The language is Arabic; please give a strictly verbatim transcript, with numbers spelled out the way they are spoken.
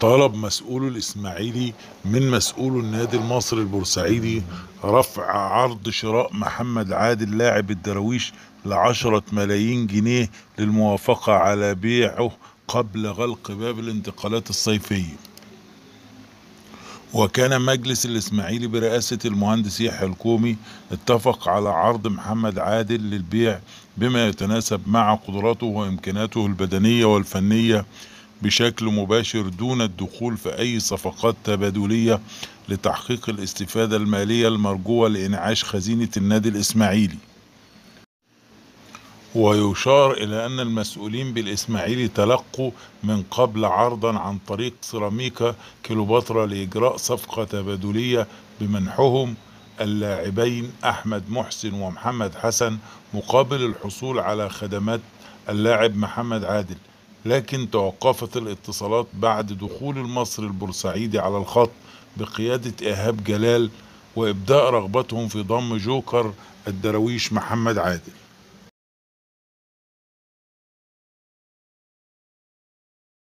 طلب مسؤول الإسماعيلي من مسؤول النادي المصري البورسعيدي رفع عرض شراء محمد عادل لاعب الدراويش لعشرة ملايين جنيه للموافقة على بيعه قبل غلق باب الانتقالات الصيفية. وكان مجلس الإسماعيلي برئاسة المهندس يحيى الكومي اتفق على عرض محمد عادل للبيع بما يتناسب مع قدراته وإمكاناته البدنية والفنية بشكل مباشر دون الدخول في أي صفقات تبادلية لتحقيق الاستفادة المالية المرجوة لإنعاش خزينة النادي الإسماعيلي. ويشار إلى أن المسؤولين بالإسماعيلي تلقوا من قبل عرضا عن طريق سيراميكا كليوباترا لإجراء صفقة تبادلية بمنحهم اللاعبين أحمد محسن ومحمد حسن مقابل الحصول على خدمات اللاعب محمد عادل، لكن توقفت الاتصالات بعد دخول المصري البورسعيدي على الخط بقيادة إيهاب جلال وإبداء رغبتهم في ضم جوكر الدراويش محمد عادل.